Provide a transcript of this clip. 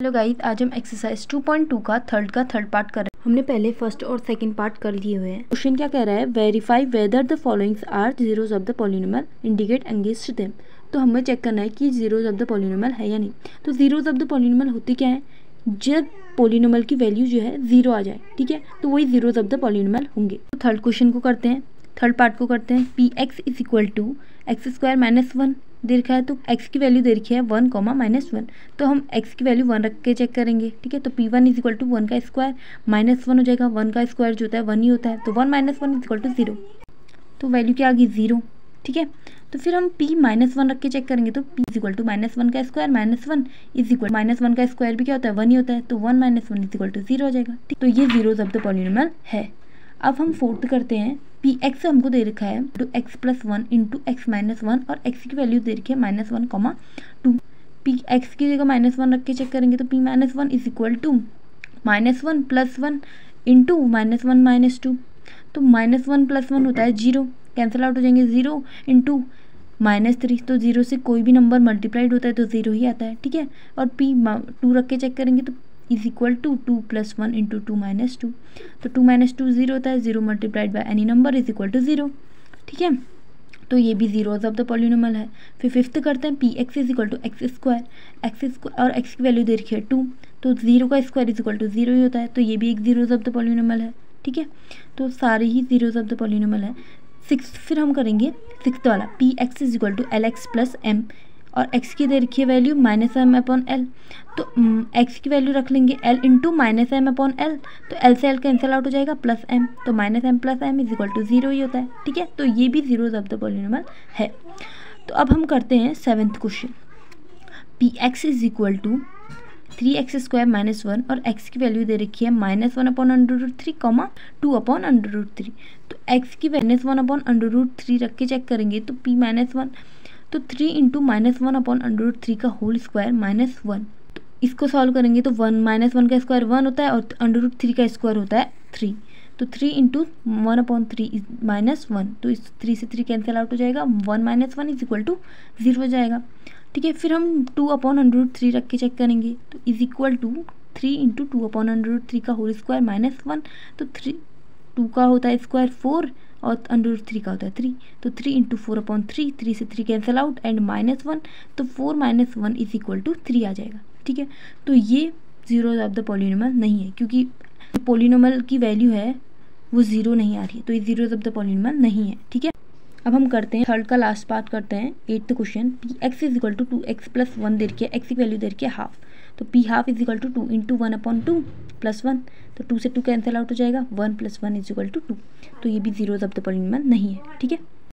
Hello guys, आज हम exercise 2.2 का थर्ड पार्ट कर रहे हैं। हमने पहले फर्स्ट और सेकंड पार्ट कर लिए हुए हैं। क्वेश्चन क्या कह रहा है, verify whether the followings are zeros of the polynomial, indicate against them. तो हमें चेक करना है कि जीरोस ऑफ द पॉलिनोमियल है या नहीं। तो जीरोस ऑफ द पॉलिनोमियल होती क्या है, जब पॉलिनोमियल की वैल्यू जो है जीरो आ जाए, ठीक है, तो वही जीरोस ऑफ द पॉलिनोमियल होंगे। तो थर्ड क्वेश्चन को करते हैं, थर्ड पार्ट को करते हैं। P x is equal to x square minus 1 दे रखा है, तो x की वैल्यू दे रखी है 1, -1। तो हम x की वैल्यू 1 रख के चेक करेंगे, ठीक है। तो p1 इज इक्वल टू 1 का स्क्वायर -1 हो जाएगा, 1 का स्क्वायर जो होता है 1 ही होता है, तो 1 - 1 इज इक्वल टू 0। तो वैल्यू क्या आ गई 0, ठीक है। तो फिर हम p -1 रख के चेक करेंगे, तो p इज इक्वल टू -1 का स्क्वायर -1 इज इक्वल -1 का स्क्वायर भी क्या होता है 1 ही होता है, तो 1 - 1 इज इक्वल टू 0 हो जाएगा, ठीक। तो ये जीरोस ऑफ द पॉलिनोमियल है। अब हम फोर्थ करते हैं। पी एक्स हमको दे रखा है two x plus 1 into x minus 1 और एक्स की वैल्यू दे रखी है -1, 2। पी एक्स की जगह -1 रख के चेक करेंगे, तो p -1 is equal to -1 + 1 into -1 - 2। तो -1 + 1 होता है 0, कैंसिल आउट हो जाएंगे, 0 इंटू -3। तो 0 से कोई भी नंबर मल्टीप्लाइड होता है तो 0 ही आता है, ठीक है। और p 2 रख के चेक करेंगे, तो इज इक्वल टू 2 + 1 इंटू 2 - 2। तो 2 - 2 0 होता है, 0 multiplied by any number is equal to 0, ठीक है। तो ये भी जीरोस ऑफ द पॉलिनोमियल है। फिर फिफ्थ करते हैं, p x is equal to x square और एक्स की वैल्यू दे रखी है 2, तो 0 का स्क्वायर इज इक्वल टू 0 ही होता है, तो ये भी एक जीरोस ऑफ द पॉलिनोमियल है, ठीक है। तो सारे ही जीरोस ऑफ द पॉलिनोमियल है। फिर हम करेंगे सिक्स्थ वाला, p x is equal to l x plus m और x की दे रखी है वैल्यू -m/l। तो x की वैल्यू रख लेंगे l इंटू -m/l, तो l से l कैंसिल आउट हो जाएगा, प्लस m, तो -m + m is equal to 0 ही होता है, ठीक है। तो ये भी जीरोस ऑफ द पॉलिनोमियल है। तो अब हम करते हैं seventh question. P x is equal to 3x² - 1 और x की वैल्यू दे रखी है -1/√3, 2/√3। तो x की -1/√3 रख के चेक करेंगे, तो p -1, तो 3 इंटू -1/√3 का होल स्क्वायर -1। तो इसको सॉल्व करेंगे तो 1 -1 का स्क्वायर 1 होता है और √3 का स्क्वायर होता है 3। तो 3 इंटू 1/3 -1, तो इस 3 से 3 कैंसिल आउट हो जाएगा, 1 - 1 इज इक्वल टू 0 हो जाएगा, ठीक है। फिर हम 2/√3 रख के चेक करेंगे, तो इज इक्वल टू 3 इंटू 2/√3 का होल स्क्वायर -1, तो 2 का होता है स्क्वायर 4 और √3 का होता है 3, तो 3 इंटू 4/3, 3 से 3 कैंसिल आउट एंड -1, तो 4 - 1 इज इक्वल टू 3 आ जाएगा, ठीक है। तो ये जीरोस ऑफ द पॉलिनोमियल नहीं है, क्योंकि पॉलिनोमियल की वैल्यू है वो 0 नहीं आ रही है, तो ये जीरोस ऑफ द पॉलिनोमियल नहीं है, ठीक है। अब हम करते हैं थर्ड का लास्ट पार्ट करते हैं, 8th question. P x is equal to 2x + 1 दे रखी है, एक्स की वैल्यू दे रखी है हाफ, तो p half is equal to 2 into 1/2 + 1, तो 2 से 2 कैंसिल आउट हो जाएगा, 1 + 1 इज इक्वल टू 2। तो ये भी जीरोस ऑफ द पॉलिनोमियल नहीं है, ठीक है।